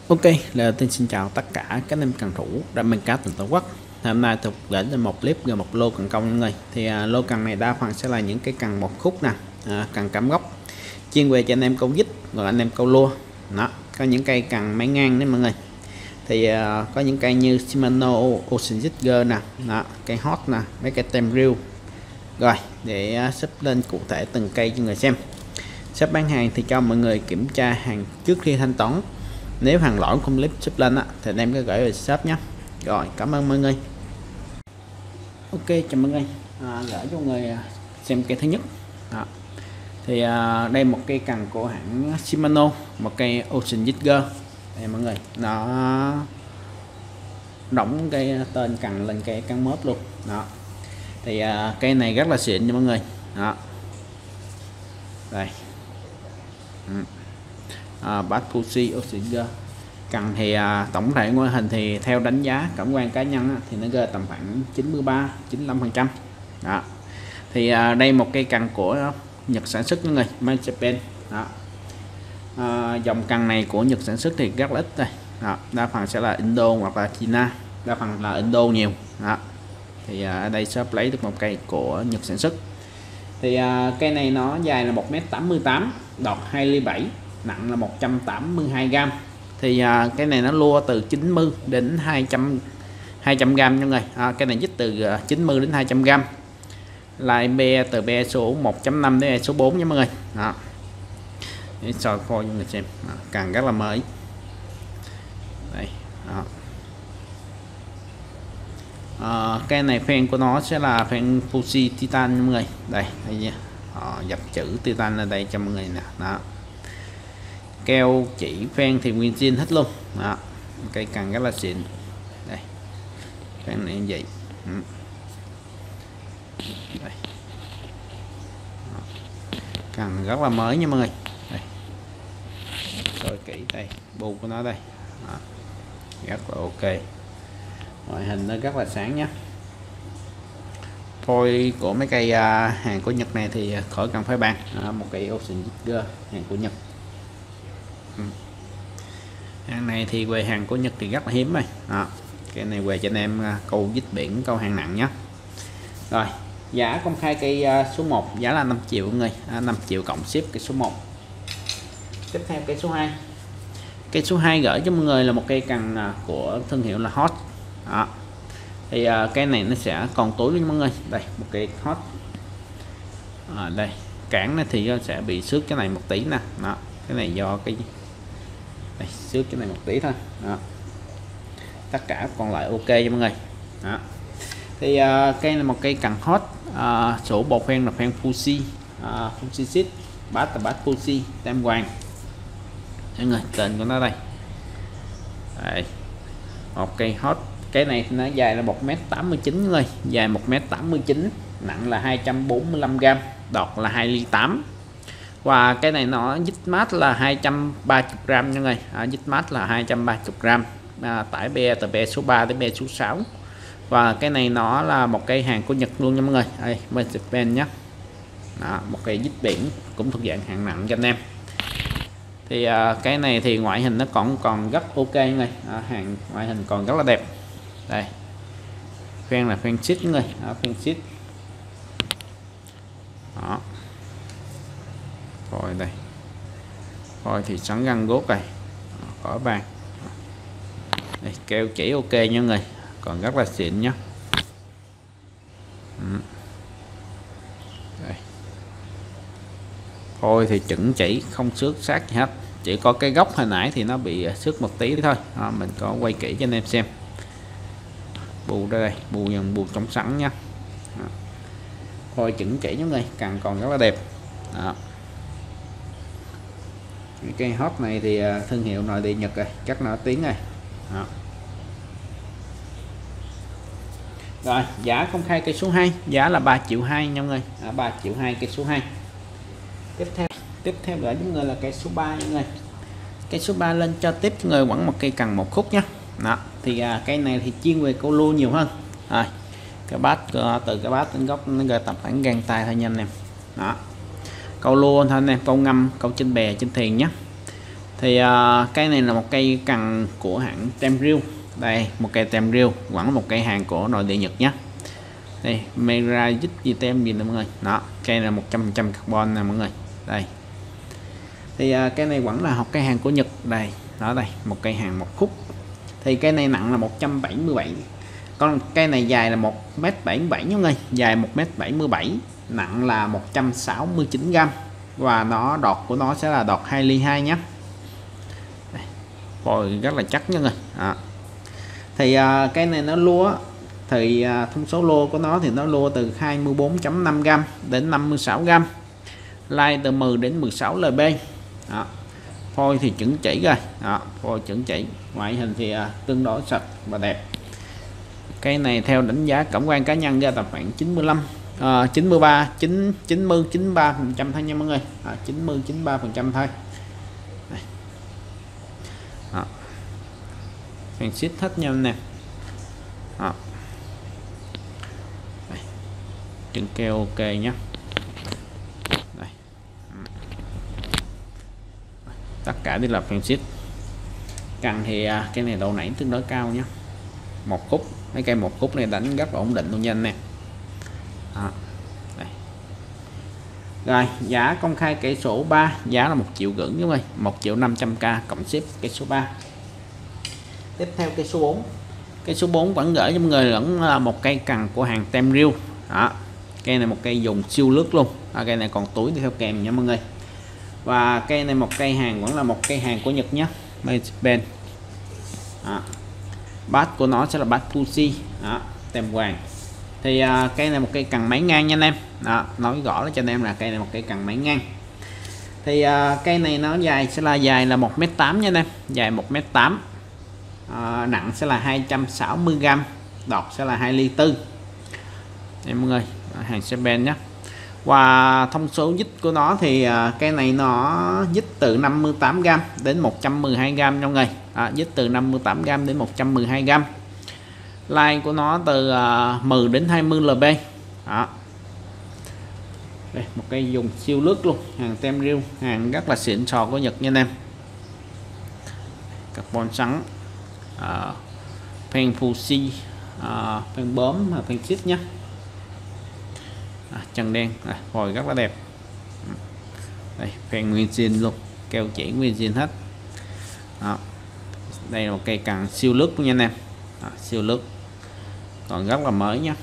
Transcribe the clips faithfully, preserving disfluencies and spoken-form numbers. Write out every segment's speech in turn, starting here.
Ok, là tin xin chào tất cả các anh em cần thủ đam mê cá từng tổ quốc. Hôm nay tôi gửi lên một clip về một lô cần công mọi người. Thì à, lô cần này đa phần sẽ là những cái cần một khúc nè, à, cần cắm gốc, chuyên về cho anh em câu dít và anh em câu lua. Đó, có những cây cần máy ngang đấy mọi người. Thì à, có những cây như Shimano Ocean Jigger nè, đó, cây hot nè, mấy cây tem reel. Rồi, để à, xếp lên cụ thể từng cây cho người xem. Shop bán hàng thì cho mọi người kiểm tra hàng trước khi thanh toán. Nếu hàng lỗi không clip ship lên á, thì anh em cứ gửi về shop nhé. Rồi, cảm ơn mọi người. Ok, chào mọi người. À, gửi cho mọi người xem cây thứ nhất. Đó. Thì à, đây một cây cần của hãng Shimano, một cây Ocean Jigger. Đây mọi người, nó đóng cái tên cần lên cây cắn mớp luôn. Đó. Thì à, cây này rất là xịn nha mọi người. Đó. Đây. Ừ. À, Bass Pussy Ocean Jigger. Cần thì à, tổng thể ngoại hình thì theo đánh giá cảm quan cá nhân á, thì nó rơi tầm khoảng chín mươi ba chín mươi lăm phần trăm. Đó. Thì à, đây một cây cần của Nhật sản xuất những người Made Japan. Đó. À, dòng cần này của Nhật sản xuất thì rất là ít đây. Đó. Đa phần sẽ là Indo hoặc là China, đa phần là Indo nhiều. Đó. Thì à, ở đây shop lấy được một cây của Nhật sản xuất. Thì à, cây này nó dài là một mét tám mươi tám, đọt hai ly bảy, nặng là một trăm tám mươi hai gram. Thì à, cái này nó lua từ chín mươi đến hai trăm hai trăm gram nha mọi người. À, cái này dít từ uh, chín mươi đến hai trăm gram. Lại be từ be số một chấm năm đến be số bốn nha mọi người. Đó. Để soi phôi cho người xem. Đó, càng rất là mới. Đây. Đó. À, cái này fan của nó sẽ là fan Fuji Titan nha mọi người. Đây, đây nha. À, dập chữ Titan ở đây cho mọi người nè. Đó. Keo chỉ phen thì nguyên zin hết luôn. Đó. Cây cần rất là xịn. Đây, phen này như vậy. Ừ. Đây. Cần rất là mới nha mọi người. Đây, coi kỹ đây, bu của nó đây. Đó. Rất là ok, ngoại hình nó rất là sáng nhé. Phôi của mấy cây à, hàng của Nhật này thì khỏi cần phải bàn. À, một cây Ocean Jigger hàng của Nhật. Ừ. Hàng này thì về hàng của Nhật thì rất là hiếm rồi. Đó. Cái này về cho anh em câu dít biển, câu hàng nặng nhé. Rồi, giá công khai cây số một giá là năm triệu mọi người. À, năm triệu cộng ship cây số một. Tiếp theo cây số hai. Cây số hai gửi cho mọi người là một cây cần của thương hiệu là Hot. Đó. Thì uh, cái này nó sẽ còn tối với mọi người. Đây, một cây Hot. À, đây, cản này thì sẽ bị xước cái này một tí nè. Đó, cái này do cái đây, xước cái này một tí thôi. Đó. Tất cả còn lại ok cho mọi người. Đó. Thì uh, cây là một cây cần Hot. Uh, sổ bột phen là phen Fuji, uh, Fuji Seed, bát là bát Fuji tam hoàng. Mọi người, tên của nó đây. Đây. Một cây Hot. Cái này nó dài là một mét tám mươi chín người, dài một mét tám mươi chín, nặng là hai trăm bốn mươi lăm gram, đọt là hai ly tám. Và cái này nó dít mát là hai trăm ba mươi gram nha người. À, dít mát là hai trăm ba mươi gram. À, tải be từ be số ba đến be số sáu. Và cái này nó là một cây hàng của Nhật luôn nha mọi người. Đây, Made Japan nhé. Đó, một cây dít biển cũng thuộc dạng hạng nặng cho anh em. Thì à, cái này thì ngoại hình nó còn còn rất ok người. À, hàng ngoại hình còn rất là đẹp. Đây, phen là phen xít người, phen xít. Đó, rồi đây, rồi thì sẵn găng gốt này, cỏ vàng. Đây, keo chỉ ok nha người, còn rất là xịn nhé. Ừ. Đây, thôi thì chuẩn chỉ, không xước sát gì hết, chỉ có cái góc hồi nãy thì nó bị xước một tí thôi. Đó, mình có quay kỹ cho anh em xem. Bù đây, bù dần bù trong sẵn nha. Thôi chuẩn chỉ những người, càng còn rất là đẹp. Đó. Những cây Hot này thì thương hiệu nội địa Nhật rồi, chắc nổi tiếng rồi. Đó. Rồi, giá công khai cây số hai, giá là ba triệu hai nha mọi người. À, ba triệu hai cây số hai. Tiếp theo, tiếp theo gửi những người là cây số ba nha mọi người. Cây số ba lên cho tiếp cho người quẳng một cây cần một khúc nhé. Đó, thì à, cây này thì chuyên về câu lua nhiều hơn. Rồi, cái bát từ cái bát đến gốc nó tập khoảng gang tay thôi nha anh em. Đó, câu lua thôi anh em, câu ngâm, câu trên bè trên thuyền nhé. Thì uh, cây này là một cây cần của hãng Temril. Đây, một cây Temril, vẫn là một cây hàng của nội địa Nhật nhé. Đây, Mera dít gì tem gì nè mọi người. Đó, cây là một trăm phần trăm carbon nè mọi người. Đây. Thì uh, cây này vẫn là một cây hàng của Nhật. Đây, đó đây, một cây hàng một khúc. Thì cây này nặng là một trăm bảy mươi bảy. Còn cây này dài là một mét bảy mươi bảy mọi người, dài một mét bảy mươi bảy, nặng là một trăm sáu mươi chín gam. Và nó đọt của nó sẽ là đọt hai ly hai nhé. Rồi rất là chắc nha người. À. Thì uh, cây này nó lua thì uh, thông số lô của nó thì nó lua từ hai mươi bốn phẩy năm gam đến năm mươi sáu gam, lai từ mười đến mười sáu lb. Đó. Phôi thì chuẩn chỉ rồi. Đó, phôi chuẩn chỉ, ngoại hình thì uh, tương đối sạch và đẹp. Cây này theo đánh giá cảm quan cá nhân ra tầm khoảng chín mươi lăm, uh, chín mươi ba, chín, chín mươi, chín mươi ba phần trăm thôi nha mọi người. À, chín mươi, chín mươi ba phần trăm thôi. Phèn xít hết nhau nè. Đó. Đây. Chân keo ok nhé. Đây. Tất cả đều là phèn xít. Cần thì cái này độ nảy tương đối cao nhé. Một khúc, mấy cây một khúc này đánh rất là ổn định luôn nha anh nè. Đó. Đây. Rồi giá công khai cây số ba, giá là một triệu rưỡi đúng không? một triệu năm trăm k cộng ship cây số ba. Tiếp theo cây số bốn. Cây số bốn vẫn gửi cho mọi người vẫn là một cây cần của hàng Temril. Đó. Cây này một cây dùng siêu lướt luôn. À, cây này còn túi theo kèm nha mọi người. Và cây này một cây hàng vẫn là một cây hàng của Nhật nhé. Ben. Bát của nó sẽ là bát Fuji. Đó, tem vàng. Thì uh, cây này một cây cần máy ngang nha anh em. Đó, nói rõ cho anh em là cây này một cây cần máy ngang. Thì uh, cây này nó dài sẽ là dài là một mét tám nha anh em, dài một mét tám. À, nặng sẽ là hai trăm sáu mươi gam, đọt sẽ là hai ly tư. Em mọi người, hàng xe ben nhé. Và thông số dít của nó thì uh, cây này nó dít từ năm mươi tám gam đến một trăm mười hai gam trong ngày. À, dít từ năm mươi tám gam đến một trăm mười hai gam. Line của nó từ uh, mười đến hai mươi lb. Đó. Đây, một cây dùng siêu lướt luôn, hàng Temril, hàng rất là xịn sò của Nhật nha anh em. Carbon trắng. Uh, Pen Fuji, uh, pen bóm và pen xít nhé. À, chân đen, à, hồi rất là đẹp. Đây, pen nguyên zin luôn, keo chỉ nguyên zin hết. Đó. Đây là một cây cần siêu lướt nha anh em. À, siêu lướt, còn rất là mới nhé.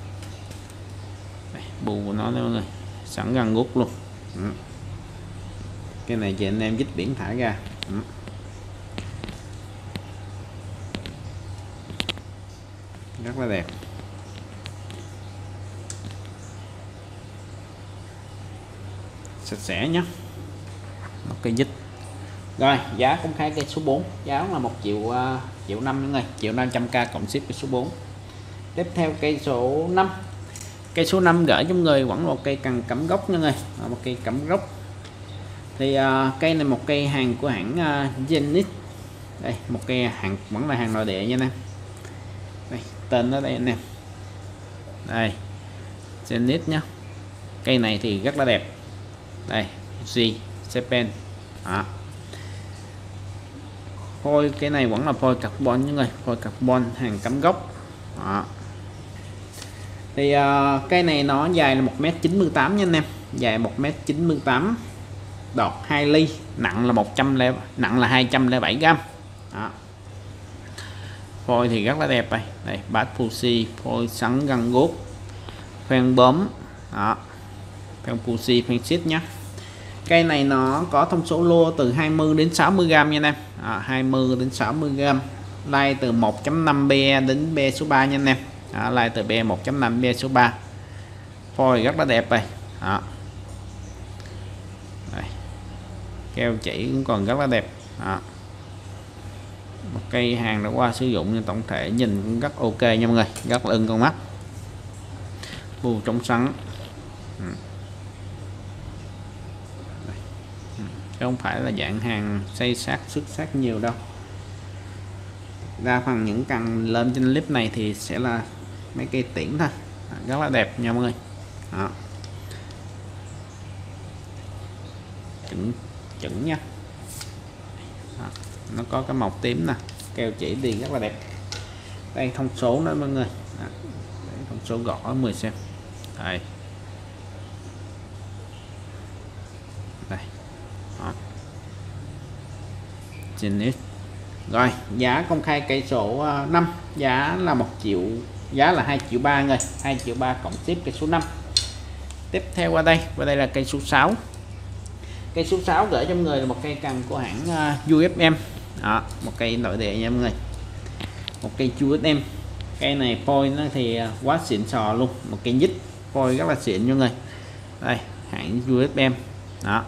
Đây, bù của nó đây mọi người, sẵn găng gút luôn. Ừ. Cái này chị anh em dít biển thả ra. Ừ. Rất là đẹp. Sạch sẽ nhé. Một cây dít. Rồi giá công khai cây số bốn, giá là một triệu uh, triệu năm những người, triệu năm trăm k cộng ship cây số bốn. Tiếp theo cây số năm. Cây số năm gửi cho người vẫn một cây cần cắm gốc nha người, một cây cắm gốc. Thì uh, cây này một cây hàng của hãng uh, Zenith. Đây, một cây hàng vẫn là hàng nội địa nha anh em. Đây, tên nó đây anh em. Đây, Zenith nhá. Cây này thì rất là đẹp. Đây, G, Japan. Đó. Phôi cái này vẫn là phôi carbon những người, phôi carbon hàng cắm gốc. Đó. Thì uh, cây này nó dài là một mét chín mươi tám nha anh em, dài một mét chín mươi tám, đọt hai ly, nặng là một trăm lẻ, nặng là hai trăm lẻ bảy gam. Đó. Phôi thì rất là đẹp đây, đây bát Fuji, phôi sắn găng gốt, phen bấm, đó, phen Fuji, phen xít nhé. Cây này nó có thông số lô từ hai mươi đến sáu mươi gam nha anh em, à, hai mươi đến sáu mươi gam, lai từ một chấm năm B đến B số ba nha anh em, à, lai từ B một chấm năm B số ba. Phôi rất là đẹp đây. Đó. Đây. Keo chỉ cũng còn rất là đẹp. Đó. Một cây hàng đã qua sử dụng nhưng tổng thể nhìn cũng rất ok nha mọi người, rất là ưng con mắt, bù trong sắn. Ừ. Ừ. Không phải là dạng hàng xây sát xuất sắc nhiều đâu, đa phần những cần lên trên clip này thì sẽ là mấy cây tiễn thôi. À, rất là đẹp nha mọi người. Đó. Chuẩn chuẩn nha, nó có cái màu tím nè, keo chỉ đi rất là đẹp. Đây thông số đó mọi người, à, thông số gõ mười xem đây, đây. Đó. Rồi giá công khai cây số năm, giá là một triệu, giá là hai triệu ba người, hai triệu ba cộng tiếp cây số năm. Tiếp theo qua đây, qua đây là cây số sáu. Cây số sáu gửi cho mọi người là một cây cần của hãng uh, u ép em. Đó, một cây nội địa nha mọi người. Một cây u ép em. Cây này phôi nó thì quá xịn sò luôn, một cây nhích phôi rất là xịn nha mọi người. Đây, hãng u ép em. Đó.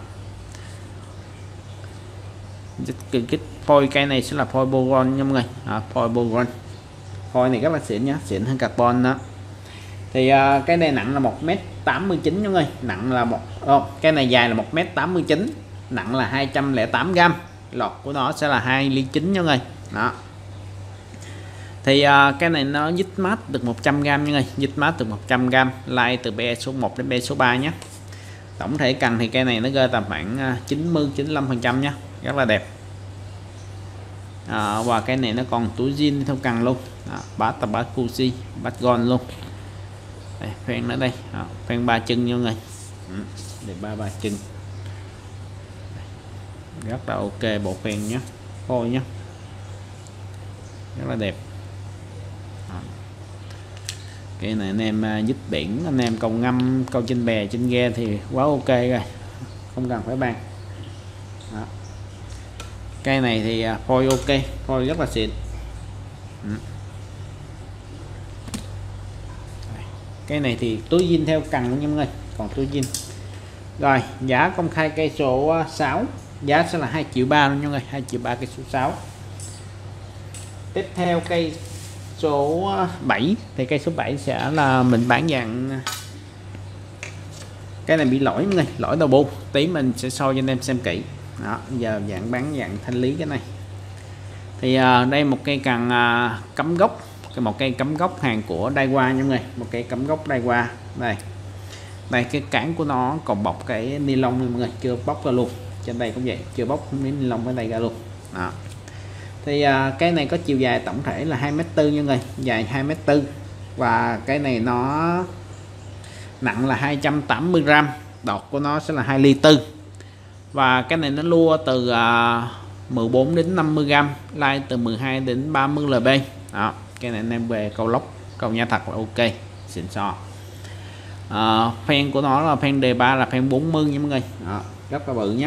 Kích kích phôi cây này sẽ là phôi boron nha mọi người. À, phôi boron. Phôi này rất là xịn nhá, xịn hơn carbon đó. Thì uh, cái này nặng là một mét tám mươi chín nha mọi người, nặng là một oh, cái này dài là một mét tám mươi chín, nặng là hai trăm lẻ tám gam, lọt của nó sẽ là hai ly chín nha mọi người. Đó. Thì uh, cái này nó dít mát được một trăm gam nha mọi người, dít mát được một trăm gam, like từ be số một đến be số ba nhé. Tổng thể cần thì cây này nó rơi tầm khoảng chín mươi chín mươi lăm phần trăm nhé, rất là đẹp. À, và cái này nó còn túi zin theo cần luôn, bát tập bát Fuji, bát gon luôn. Đây, phen ở đây, à, phen ba chân nha mọi người. Ừ, để ba ba chân, rất là ok bộ phen nhé, phôi nhé, rất là đẹp. À. Cái này anh em giúp biển, anh em câu ngâm, câu trên bè trên ghe thì quá ok rồi, không cần phải bàn. Đó. Cây này thì phôi ok, phôi rất là xịn. Ừ. Cây này thì túi zin theo cần luôn nha mọi người, còn túi zin. Rồi giá công khai cây số sáu, giá sẽ là hai triệu ba luôn nha mọi người, hai triệu ba cây số sáu. Tiếp theo cây số bảy, thì cây số bảy sẽ là mình bán dạng, cái này bị lỗi mọi người, lỗi đầu bu, tí mình sẽ soi cho anh em xem kỹ. Đó, giờ dạng bán dạng thanh lý cái này. Thì à, đây một cây cần à, cắm gốc, một cây cắm gốc hàng của Daiwa nha mọi người, một cây cắm gốc Daiwa. Đây, đây cái cản của nó còn bọc cái ni lông mọi người, chưa bóc ra luôn. Trên đây cũng vậy, chưa bóc miếng ni lông ở đây ra luôn. Đó. Thì à, cái này có chiều dài tổng thể là hai mét tư nha mọi người, dài hai mét tư, và cái này nó nặng là hai trăm tám mươi gam, đọt của nó sẽ là hai ly tư, và cái này nó lua từ à, mười bốn đến năm mươi gam, like từ mười hai đến ba mươi lb. Đó, cái này anh em về câu lóc, câu nhá thật là ok, xịn sò. À, phen của nó là phen đề ba, là phen bốn mươi nha mọi người. Đó, rất là bự nhé.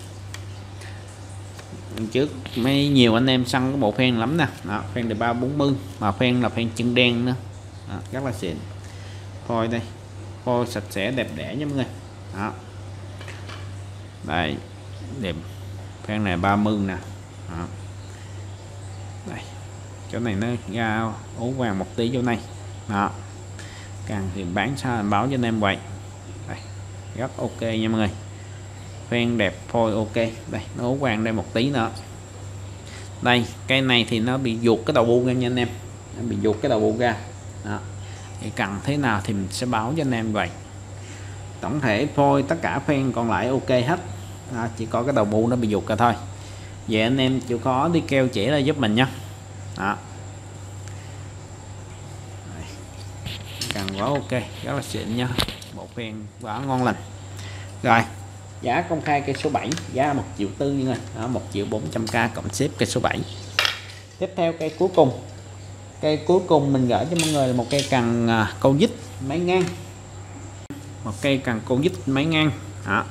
Trước mấy nhiều anh em săn cái bộ phen lắm nè. Đó, phen đề ba bốn mươi, mà phen là phen chân đen nữa. Đó, rất là xịn. Phôi đây, phôi sạch sẽ đẹp đẽ nha mọi người. Đó. Đây, đẹp. Phen này ba mươi nè. Đó. Đây, chỗ này nó ra ố vàng một tí chỗ này. Đó, càng thì bán sao báo cho anh em vậy. Đây, rất ok nha mọi người, phen đẹp, phôi ok. Đây, nó ố vàng đây một tí nữa. Đây, cây này thì nó bị ruột cái đầu bu ra nha anh em, nó bị ruột cái đầu bu ra. Đó, thì cần thế nào thì mình sẽ báo cho anh em vậy. Tổng thể phôi tất cả phen còn lại ok hết. Đó, chỉ có cái đầu bu nó bị ruột ra thôi. Vậy anh em chịu khó đi keo chỉ ra giúp mình nhé. Đó, càng quá ok, rất là xịn nha, bộ phen quá ngon lành. Rồi giá công khai cây số bảy, giá một triệu tư như này, một triệu bốn trăm k cộng xếp cây số bảy. Tiếp theo cây cuối cùng, cây cuối cùng mình gửi cho mọi người là một cây cần à, câu dít máy ngang, một cây cần câu dít máy ngang. Đó,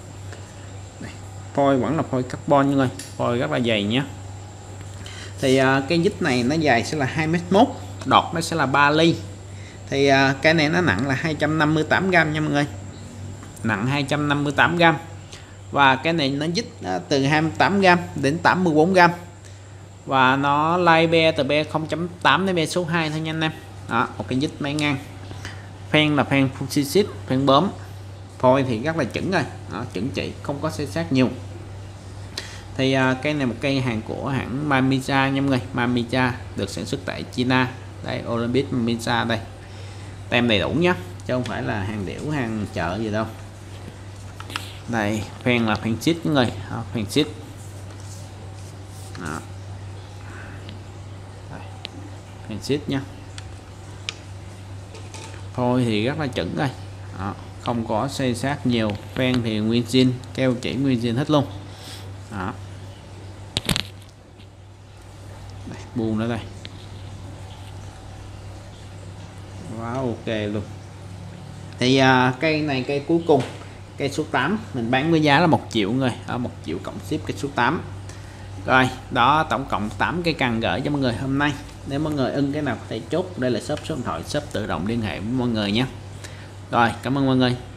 phôi vẫn là phôi carbon như người, phôi rất là dày nhé. Thì à, cây dít này nó dài sẽ là hai mét mốt, đọt nó sẽ là ba ly. Thì à, cái này nó nặng là hai trăm năm mươi tám gam nha mọi người, nặng hai trăm năm mươi tám gam, và cái này nó dít à, từ hai mươi tám gam đến tám mươi tư gam, và nó lai be từ be không chấm tám đến be số hai thôi nha anh em. Đó, một cái dít máy ngang, phen là phen Fuji, phen bấm, phôi thì rất là chuẩn rồi. Đó, chuẩn chỉ, không có xe sát nhiều. Thì à, cây này một cây hàng của hãng Mamiya nha mọi người, Mamiya được sản xuất tại China. Đây, Olympic Mamiya đây, tem đầy đủ nhé, chứ không phải là hàng đểu hàng chợ gì đâu. Đây, phen là phen xít mọi người, phen xít. Đó. Xít nha, phôi thì rất là chuẩn đây. Đó. Không có xây sát nhiều, ven thì nguyên zin, keo chỉ nguyên zin hết luôn. Đó. Đây, buông nữa đây. Quá wow, ok luôn. Thì à, cây này cây cuối cùng, cây số tám mình bán với giá là một triệu người, ở một triệu cộng ship cây số tám. Rồi đó, tổng cộng tám cái căn gửi cho mọi người hôm nay. Nếu mọi người ưng cái nào có thể chốt, đây là shop số điện thoại shop tự động liên hệ với mọi người nhé. Rồi cảm ơn mọi người.